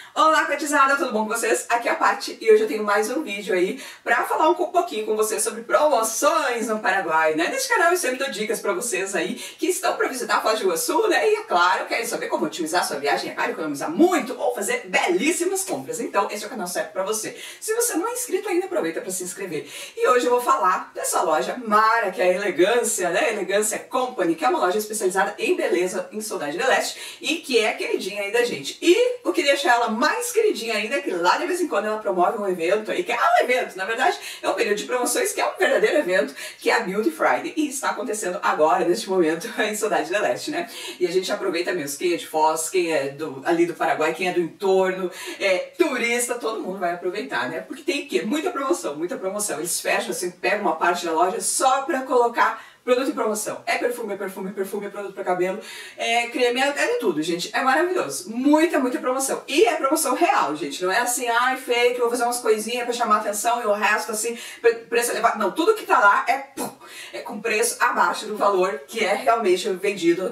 Olá, Catizada, tudo bom com vocês? Aqui é a Paty e hoje eu tenho mais um vídeo aí pra falar um pouquinho com vocês sobre promoções no Paraguai, né? Nesse canal eu sempre dou dicas pra vocês aí que estão pra visitar Foz do Iguaçu, né? E é claro, querem saber como otimizar sua viagem, é claro, economizar muito ou fazer belíssimas compras. Então, esse é o canal certo pra você. Se você não é inscrito ainda, aproveita pra se inscrever. E hoje eu vou falar dessa loja Mara, que é a Elegância, né? Elegância Company, que é uma loja especializada em beleza em Saudade do Leste e que é queridinha aí da gente. E o que deixa ela mais queridinha ainda é que lá de vez em quando ela promove um evento aí, que é um evento, na verdade é um período de promoções que é um verdadeiro evento, que é a Beauty Friday, e está acontecendo agora, neste momento, em Saudade do Leste, né? E a gente aproveita mesmo, quem é de Foz, quem é ali do Paraguai, quem é do entorno, turista, todo mundo vai aproveitar, né? Porque tem o quê? Muita promoção, muita promoção. Eles fecham assim, pegam uma parte da loja só pra colocar produto em promoção. É perfume, é produto pra cabelo, é creme, é de tudo, gente. É maravilhoso. Muita promoção. E é promoção real, gente. Não é assim, ai, fake, vou fazer umas coisinhas pra chamar atenção e o resto, assim, preço elevado. Não, tudo que tá lá é com preço abaixo do valor que é realmente vendido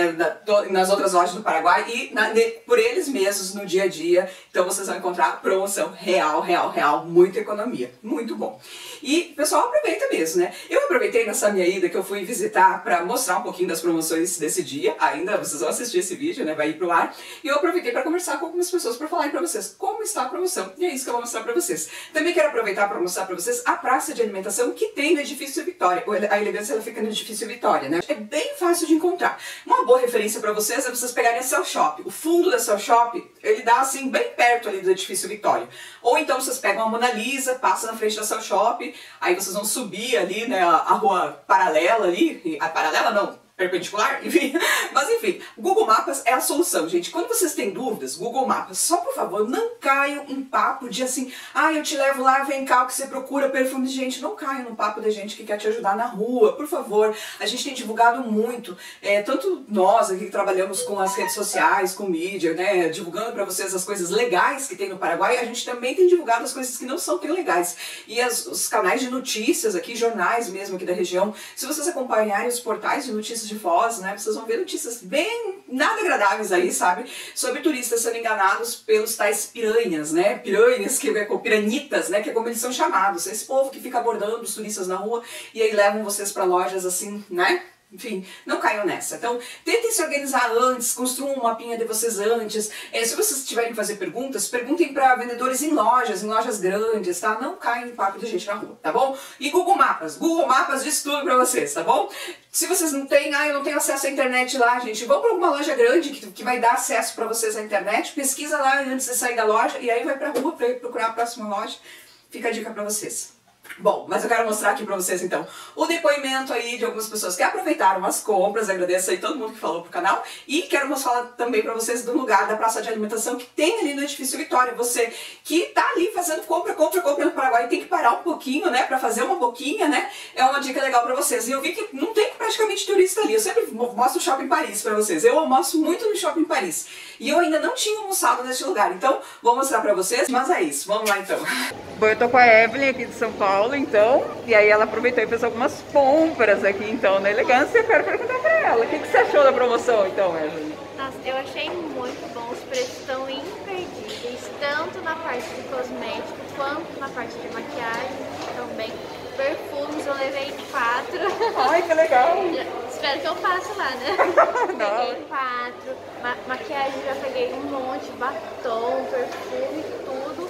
nas outras lojas do Paraguai e por eles mesmos no dia a dia. Então vocês vão encontrar promoção real, muita economia. Muito bom. E, pessoal, aproveita mesmo, né? Eu aproveitei nessa minha ida que eu fui visitar para mostrar um pouquinho das promoções desse dia. Ainda vocês vão assistir esse vídeo, né? Vai ir pro ar. E eu aproveitei para conversar com algumas pessoas para falar para vocês como está a promoção. E é isso que eu vou mostrar para vocês. Também quero aproveitar para mostrar para vocês a praça de alimentação que tem no Edifício Vitória. A Elegância ela fica no Edifício Vitória, né? É bem fácil de encontrar. Uma boa referência para vocês é vocês pegarem a Cell Shop. O fundo da Cell Shop, ele dá assim bem perto ali do Edifício Vitória. Ou então vocês pegam a Mona Lisa, passam na frente da Cell Shop, aí vocês vão subir ali, né, a rua paralela ali, a paralela não, perpendicular, enfim, mas enfim, Google Maps é a solução, gente. Quando vocês têm dúvidas, Google Maps, só por favor, não caiam em papo de assim, eu te levo lá, vem cá, o que você procura, perfume de gente. Não caiam no papo da gente que quer te ajudar na rua, por favor. A gente tem divulgado muito, tanto nós aqui que trabalhamos com as redes sociais, com mídia, né, divulgando pra vocês as coisas legais que tem no Paraguai, a gente também tem divulgado as coisas que não são tão legais. E os canais de notícias aqui, jornais mesmo aqui da região, se vocês acompanharem os portais de notícias de Foz, né, vocês vão ver notícias bem nada agradáveis aí, sabe, sobre turistas sendo enganados pelos tais piranhas, né, piranhas, piranitas, né, que é como eles são chamados, esse povo que fica abordando os turistas na rua e aí levam vocês para lojas assim, né. Enfim, não caiam nessa. Então, tentem se organizar antes, construam um mapinha de vocês antes. Se vocês tiverem que fazer perguntas, perguntem para vendedores em lojas grandes, tá? Não caiam em papo de gente na rua, tá bom? E Google Maps diz tudo pra vocês, tá bom? Se vocês não têm, eu não tenho acesso à internet lá, gente, vão pra alguma loja grande que vai dar acesso pra vocês à internet, pesquisa lá antes de sair da loja e aí vai pra rua pra procurar a próxima loja. Fica a dica pra vocês. Bom, mas eu quero mostrar aqui pra vocês então o depoimento aí de algumas pessoas que aproveitaram as compras, agradeço aí todo mundo que falou pro canal e quero mostrar também pra vocês do lugar da praça de alimentação que tem ali no Edifício Vitória. Você que tá ali fazendo compra no Paraguai tem que parar um pouquinho, né, pra fazer uma boquinha, né, é uma dica legal pra vocês. E eu vi que não tem praticamente turista ali, eu sempre mostro o Shopping Paris pra vocês, eu almoço muito no Shopping Paris e eu ainda não tinha almoçado nesse lugar, então vou mostrar pra vocês, mas é isso, vamos lá então. Bom, eu tô com a Evelyn aqui de São Paulo, então, e aí ela aproveitou e fez algumas compras aqui, então, na Elegância. Eu quero perguntar pra ela, o que você achou da promoção, então, Evelyn? Nossa, eu achei muito bom, os preços estão imperdíveis, tanto na parte de cosmético, quanto na parte de maquiagem, também. Perfumes, eu levei 4. Ai, que legal! Espero que eu passe lá, né? Peguei 4, maquiagem já peguei um monte, batom, perfume, tudo.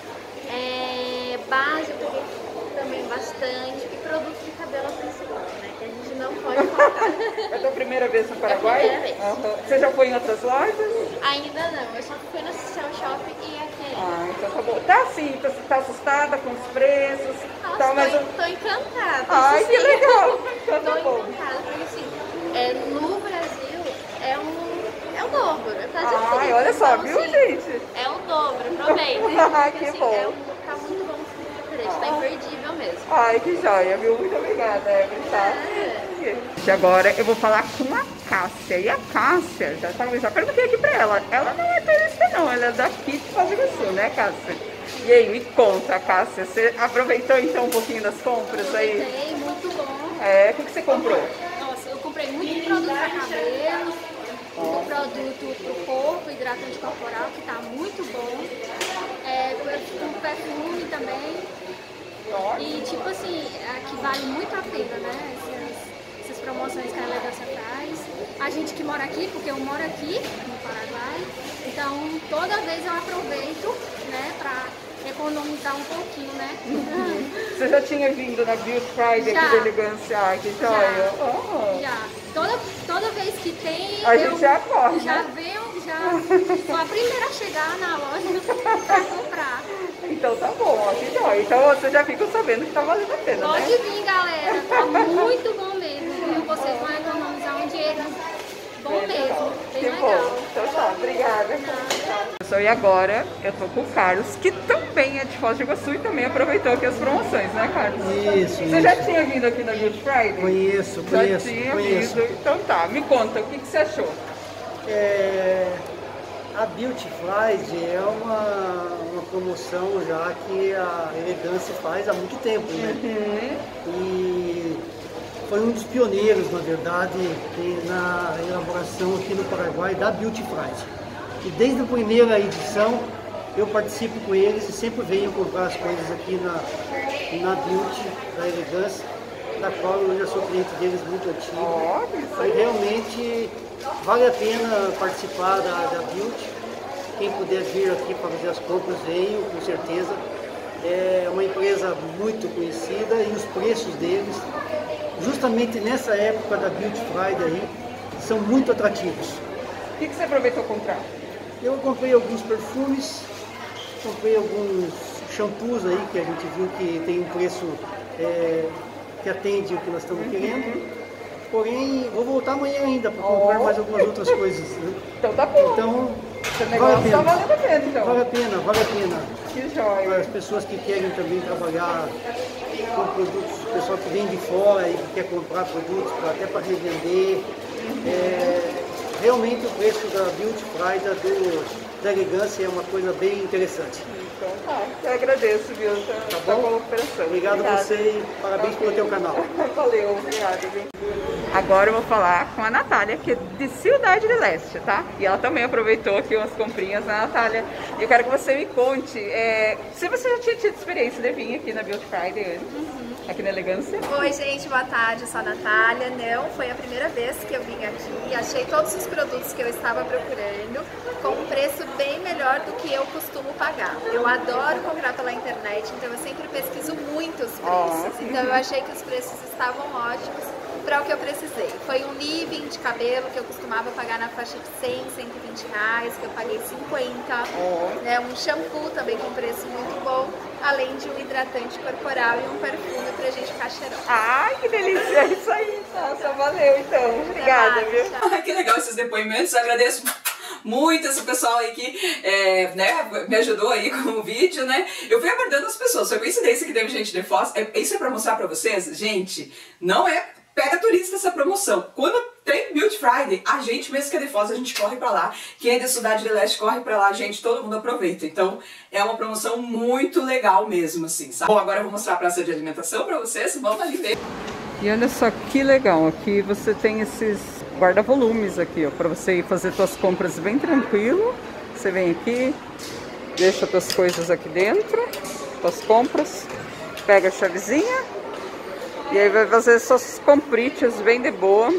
Base eu peguei também bastante, e produto de cabelo principal, né, que a gente não pode faltar. É a tua primeira vez no Paraguai? É a primeira vez. Uhum. Você já foi em outras lojas? Ainda não, eu só fui na Cell Shop e aqui ainda. Então tá bom. Tá assim, tá assustada com os preços? Nossa, tá, mas tô encantada. Ai, que legal! Então tá bom. Tô encantada, porque assim, no Brasil é o dobro, é quase assim. Ai, olha só, então, viu, assim, gente? É o dobro, aproveita. Ai, que assim, bom. Tá muito bom o preço, tá imperdível mesmo. Ai, que joia, viu? Muito obrigada, Evelyn, tá? E agora eu vou falar com a Cássia. E a Cássia, já perguntei aqui pra ela. Ela não é turista não, ela é daqui de Foz do Iguaçu, né, Cássia? E aí, me conta, Cássia, você aproveitou então um pouquinho das compras aí? Aproveitei, muito bom. O que você comprou? Nossa, eu comprei muito produto pra cabelo, produto pro corpo, hidratante corporal, que tá muito bom. com perfume também. E tipo assim, aqui vale muito a pena, né? Essas promoções que a Elegância faz. A gente que mora aqui, porque eu moro aqui no Paraguai, então toda vez eu aproveito, né, pra economizar um pouquinho, né? Você já tinha vindo na Beauty Friday aqui da Elegância? Que joia! Já. Toda vez que tem, a gente já corre, já venho, sou a primeira a chegar na loja pra comprar. Então tá bom, que joia. Então você já fica sabendo que tá valendo a pena, Pode né? vir, galera. Tá muito bom mesmo, viu? Vocês vão economizar um dinheiro bom mesmo. Bem legal. Bom. Então tá, obrigada. E agora eu tô com o Carlos, que também é de Foz do Iguaçu e também aproveitou aqui as promoções, né, Carlos? Isso. Você já tinha vindo aqui na Beauty Friday? Conheço. Vindo. Então tá, me conta, o que você achou? A Beauty Friday é uma promoção já que a Elegância faz há muito tempo, né? E foi um dos pioneiros, na verdade, na elaboração aqui no Paraguai da Beauty Friday. E desde a primeira edição eu participo com eles e sempre venho comprar as coisas aqui na Beauty da Elegância, da qual eu já sou cliente deles muito antigo. E realmente vale a pena participar da Beauty. Quem puder vir aqui para fazer as compras, venham, com certeza. É uma empresa muito conhecida e os preços deles, justamente nessa época da Beauty Friday aí, são muito atrativos. O que você aproveitou comprar? Eu comprei alguns perfumes, comprei alguns shampoos aí, que a gente viu que tem um preço que atende o que nós estamos querendo. Porém, vou voltar amanhã ainda para comprar mais algumas outras coisas. Né? Então tá bom. Então, vale a pena. Tá valendo a pena, então. Vale a pena. Que joia. Para as pessoas que querem também trabalhar com produtos, o pessoal que vem de fora e que quer comprar produtos até para revender. Realmente o preço da Beauty Friday da Elegância é uma coisa bem interessante. Então tá, eu agradeço, viu? Tá bom? Pela operação. Obrigado a você e parabéns pelo teu canal. Valeu, obrigada, viu? Agora eu vou falar com a Natália, que é de Cidade do Leste, tá? E ela também aproveitou aqui umas comprinhas, né, Natália? E eu quero que você me conte, se você já tinha tido experiência de vir aqui na Beauty Friday antes, aqui na Elegância. Oi, gente, boa tarde, eu sou a Natália. Não, foi a primeira vez que eu vim aqui, achei todos os produtos que eu estava procurando com um preço bem melhor do que eu costumo pagar. Eu adoro comprar pela internet, então eu sempre pesquiso muito os preços, então eu achei que os preços estavam ótimos para o que eu precisei. Foi um leave-in de cabelo que eu costumava pagar na faixa de 100, 120 reais, que eu paguei 50. Né, um shampoo também com preço muito bom, além de um hidratante corporal e um perfume pra gente ficar cheirosa. Ai, que delícia! É isso aí! Nossa, valeu então. Obrigada, viu? Ai, que legal esses depoimentos, agradeço muito esse pessoal aí que me ajudou aí com o vídeo, né? Eu fui abordando as pessoas, foi coincidência que teve gente de Foz. Isso é pra mostrar pra vocês, gente, não é pega turista essa promoção. Quando tem Beauty Friday, a gente mesmo que é de Foz, a gente corre pra lá. Quem é da Cidade do Leste corre pra lá, gente, todo mundo aproveita. Então é uma promoção muito legal mesmo, assim, sabe? Bom, agora eu vou mostrar a praça de alimentação pra vocês, vamos ali ver. E olha só que legal, aqui você tem esses guarda-volumes aqui, ó, pra você ir fazer suas compras bem tranquilo. Você vem aqui, deixa suas coisas aqui dentro, suas compras, pega a chavezinha e aí vai fazer suas compritas bem de boa.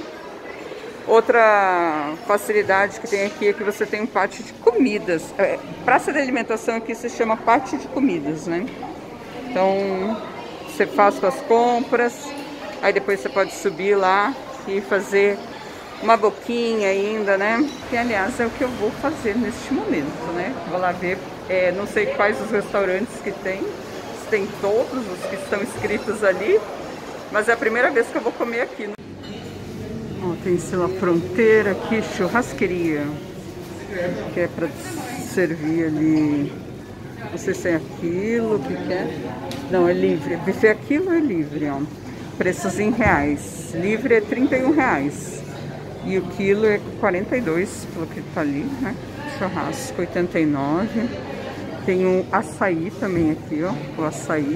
Outra facilidade que tem aqui é que você tem um pátio de comidas. Praça de alimentação aqui se chama pátio de comidas, né? Então você faz suas compras, aí depois você pode subir lá e fazer uma boquinha ainda, né? Que aliás é o que eu vou fazer neste momento, né? Vou lá ver, não sei quais os restaurantes que tem, se tem todos os que estão inscritos ali, mas é a primeira vez que eu vou comer aqui. Ó, tem La Fronteira aqui, churrasqueria, que é para servir ali, não sei se é aquilo, o que é? Não, é livre, buffet aquilo é livre, ó. Preços em reais, livre é R$31. E o quilo é 42, pelo que tá ali, né? Churrasco 89. Tem um açaí também aqui, ó. O açaí.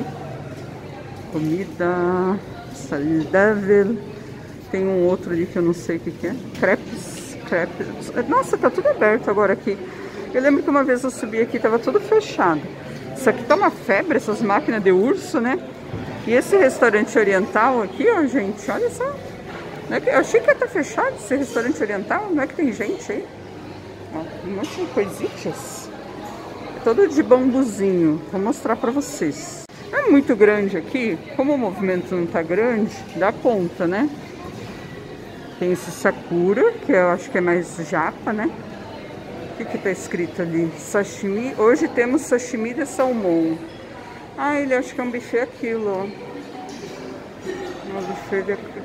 Comida saudável. Tem um outro ali que eu não sei o que é. Crepes. Nossa, tá tudo aberto agora aqui. Eu lembro que uma vez eu subi aqui, tava tudo fechado. Isso aqui tá uma febre, essas máquinas de urso, né? E esse restaurante oriental aqui, ó, gente, olha só. Eu achei que ia estar fechado esse restaurante oriental, não é que tem gente aí? Ó, um monte de coisitas. É todo de bambuzinho, vou mostrar pra vocês. É muito grande aqui, como o movimento não tá grande, dá ponta, né? Tem esse sakura, que eu acho que é mais japa, né? O que tá escrito ali? Sashimi. Hoje temos sashimi de salmão. Ah, ele acho que é um buffet aquilo, ó. Um buffet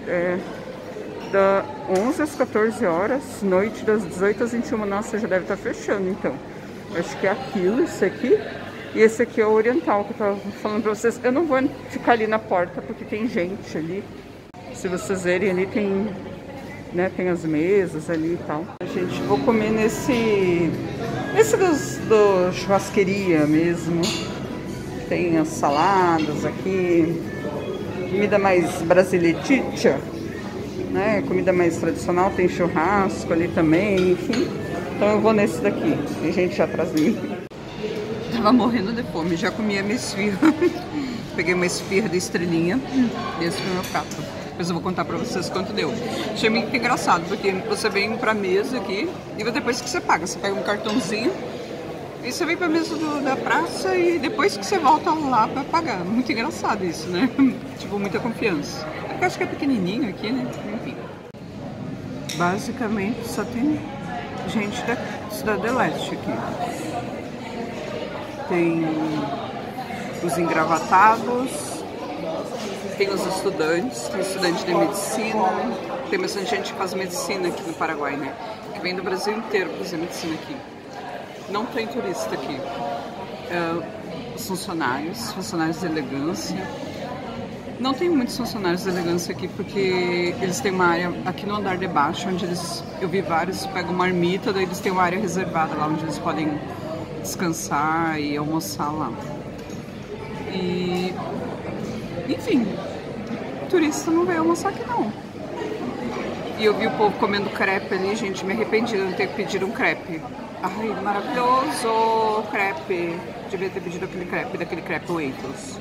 da 11 às 14 horas, noite das 18 às 21. Nossa, já deve estar fechando, então. Acho que é aquilo, esse aqui. E esse aqui é o oriental, que eu tava falando pra vocês. Eu não vou ficar ali na porta, porque tem gente ali. Se vocês verem ali, tem... né, tem as mesas ali e tal. Gente, vou comer nesse do churrasqueria mesmo. Tem as saladas aqui, comida mais brasileira, né? Comida mais tradicional, tem churrasco ali também, enfim. Então eu vou nesse daqui. Tem gente atrás de mim. Tava morrendo de fome, já comi a minha esfirra. Peguei uma esfirra de estrelinha. Esse foi o meu prato. Depois eu vou contar pra vocês quanto deu. Achei muito engraçado, porque você vem pra mesa aqui e depois que você paga, você pega um cartãozinho e você vem pra mesa da praça e depois que você volta lá pra pagar. Muito engraçado isso, né? Tipo, muita confiança. Eu acho que é pequenininho aqui, né? Enfim. Basicamente só tem gente da Cidade do Leste aqui. Tem os engravatados. Tem os estudantes, tem estudante de medicina, tem bastante gente que faz medicina aqui no Paraguai, né? Que vem do Brasil inteiro fazer medicina aqui. Não tem turista aqui. Os funcionários de elegância. Não tem muitos funcionários de elegância aqui, porque eles têm uma área aqui no andar de baixo, onde eu vi vários, pegam uma marmita, daí eles têm uma área reservada lá, onde eles podem descansar e almoçar lá. E... enfim, turista não veio almoçar aqui não. E eu vi o povo comendo crepe ali, gente, me arrependi de não ter pedido um crepe. Ai, maravilhoso crepe. Devia ter pedido aquele crepe, daquele crepe Waitrose.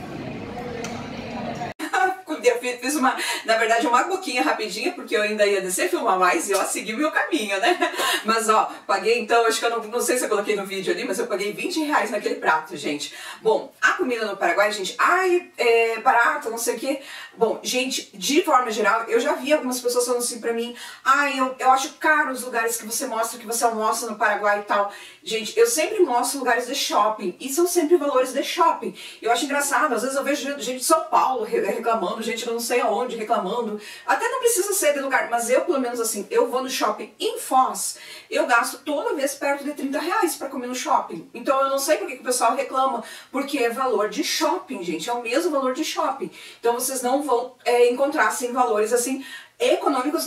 Eu fiz na verdade, uma boquinha rapidinha, porque eu ainda ia descer, filmar mais e ó, segui o meu caminho, né? Mas ó, paguei então, acho que eu não sei se eu coloquei no vídeo ali, mas eu paguei R$20 naquele prato, gente. Bom, a comida no Paraguai, gente, ai, é barata, não sei o que. Bom, gente, de forma geral, eu já vi algumas pessoas falando assim pra mim, ai, eu acho caro os lugares que você mostra, que você almoça no Paraguai e tal. Gente, eu sempre mostro lugares de shopping, e são sempre valores de shopping. Eu acho engraçado, às vezes eu vejo gente de São Paulo reclamando, gente eu não sei aonde reclamando. Até não precisa ser de lugar, mas eu, pelo menos assim, eu vou no shopping em Foz, eu gasto toda vez perto de R$30 pra comer no shopping. Então eu não sei por que o pessoal reclama, porque é valor de shopping, gente, é o mesmo valor de shopping. Então vocês não vão encontrar, assim, valores, assim, econômicos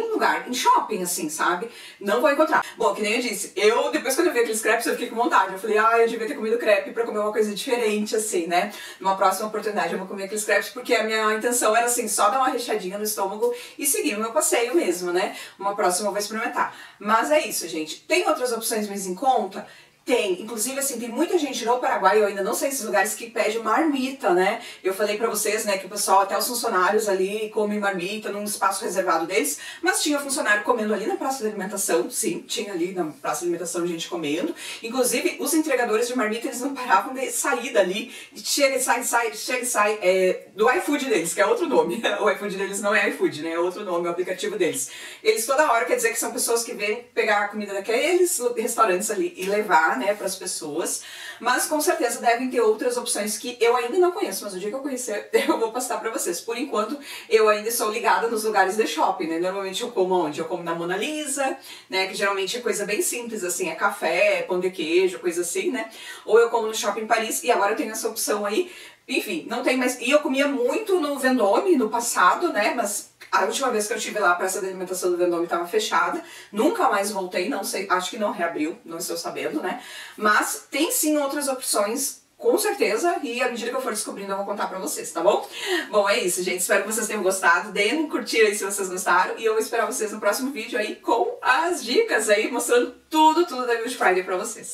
em shopping, assim, sabe? Não vou encontrar. Bom, que nem eu disse, depois quando eu vi aqueles crepes, eu fiquei com vontade. Eu falei, eu devia ter comido crepe pra comer uma coisa diferente, assim, né? Numa próxima oportunidade eu vou comer aqueles crepes, porque a minha intenção era, assim, só dar uma rechadinha no estômago e seguir o meu passeio mesmo, né? Uma próxima eu vou experimentar. Mas é isso, gente. Tem outras opções mais em conta? Tem, inclusive assim, tem muita gente no Paraguai, eu ainda não sei esses lugares, que pede marmita, né? Eu falei pra vocês, né, que o pessoal, até os funcionários ali, comem marmita num espaço reservado deles, mas tinha funcionário comendo ali na praça de alimentação, sim, tinha ali na praça de alimentação gente comendo. Inclusive, os entregadores de marmita, eles não paravam de sair dali, chega e sai, do iFood deles, que é outro nome. O iFood deles não é iFood, né, é outro nome, o aplicativo deles. Eles toda hora, quer dizer que são pessoas que vêm pegar a comida daqueles restaurantes ali e levar, né, para as pessoas, mas com certeza devem ter outras opções que eu ainda não conheço, mas o dia que eu conhecer eu vou postar para vocês. Por enquanto eu ainda sou ligada nos lugares de shopping, né? Normalmente eu como onde? Eu como na Mona Lisa, né, que geralmente é coisa bem simples, assim, é café, pão de queijo, coisa assim, né? Ou eu como no Shopping Paris, e agora eu tenho essa opção aí. Enfim, não tem mais. E eu comia muito no Vendôme no passado, né? Mas a última vez que eu estive lá, a praça de alimentação do Vendôme estava fechada. Nunca mais voltei, não sei, acho que não reabriu, não estou sabendo, né? Mas tem sim outras opções, com certeza, e à medida que eu for descobrindo eu vou contar pra vocês, tá bom? Bom, é isso, gente. Espero que vocês tenham gostado. Deem um curtir aí se vocês gostaram. E eu vou esperar vocês no próximo vídeo aí com as dicas aí, mostrando tudo da Good Friday pra vocês.